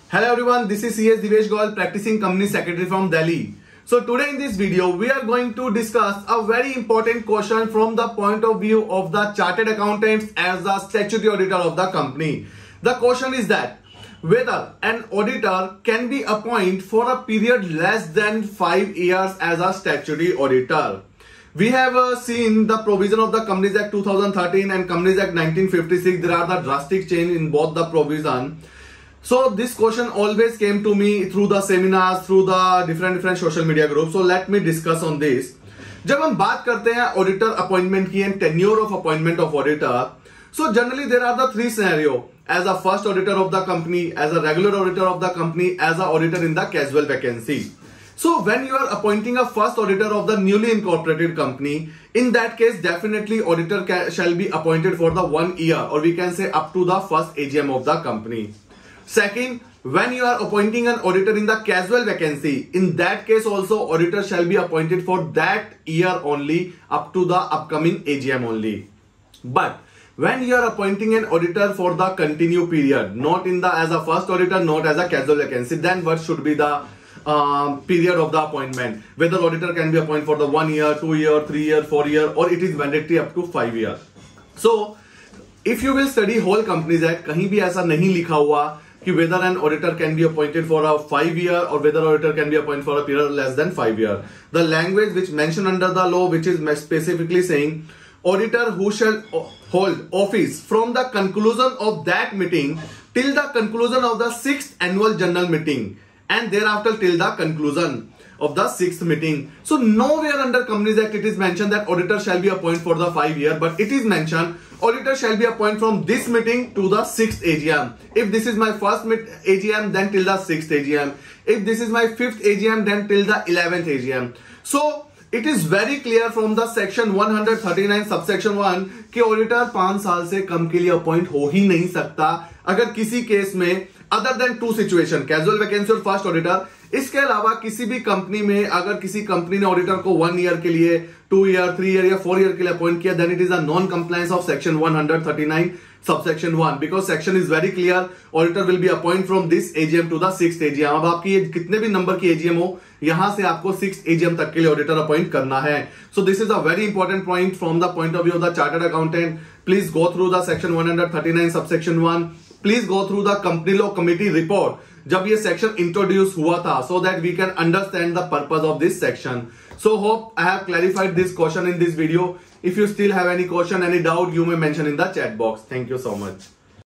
Hello everyone, this is CS Divesh Goyal, practicing company secretary from Delhi. So today in this video, we are going to discuss a very important question from the point of view of the chartered accountants as the statutory auditor of the company. The question is that whether an auditor can be appointed for a period less than 5 years as a statutory auditor. We have seen the provision of the Companies Act 2013 and Companies Act 1956. There are the drastic change in both the provision. So this question always came to me through the seminars, through the different social media groups. So let me discuss on this. जब हम बात करते हैं auditor appointment की and tenure of appointment of auditor, so generally there are the three scenarios: as a first auditor of the company, as a regular auditor of the company, as a auditor in the casual vacancy. So when you are appointing a first auditor of the newly incorporated company, in that case definitely auditor shall be appointed for the 1 year, or we can say up to the first AGM of the company. Second, when you are appointing an auditor in the casual vacancy, in that case also auditor shall be appointed for that year only, up to the upcoming AGM only. But when you are appointing an auditor for the continued period, not in the as a first auditor, not as a casual vacancy, then what should be the period of the appointment? Whether auditor can be appointed for the 1 year, 2 year, 3 year, 4 year, or it is mandatory up to 5 years. So if you will study whole Companies Act, कहीं भी ऐसा नहीं लिखा हुआ कि whether an auditor can be appointed for a 5 year or whether auditor can be appointed for a period less than 5 years. The language which mentioned under the law, which is specifically saying auditor who shall hold office from the conclusion of that meeting till the conclusion of the 6th annual general meeting, and thereafter till the conclusion of the 6th meeting. So nowhere under Companies Act it is mentioned that auditor shall be appointed for the 5 year, but it is mentioned auditor shall be appointed from this meeting to the 6th AGM. If this is my first AGM, then till the 6th AGM. If this is my 5th AGM, then till the 11th AGM. So it is very clear from the section 139 subsection 1 कि auditor 5 साल से कम के लिए appoint हो ही नहीं सकता अगर किसी केस में other than two situation, casual vacancy और फर्स्ट ऑडिटर। इसके अलावा किसी भी कंपनी में अगर किसी कंपनी ने ऑडिटर को 1 ईयर के लिए, 2 ईयर, 3 ईयर या 4 ईयर के लिए अपॉइंट किया, then it is a non compliance of section 139 subsection 1, because section is very clear, auditor will be appoint from this AGM to the 6th AGM. अब आपकी ये कितने भी नंबर की एजीएम हो, यहां से आपको 6th एजीएम तक के लिए ऑडिटर अपॉइंट करना है। So this is a very important point from the point of view of the chartered accountant. Please go through the section 139 subsection 1। Please go through the company law committee report जब ये section introduce हुआ था, so that we can understand the purpose of this section. So hope I have clarified this question in this video. If you still have any question, any doubt, you may mention in the chat box. Thank you so much.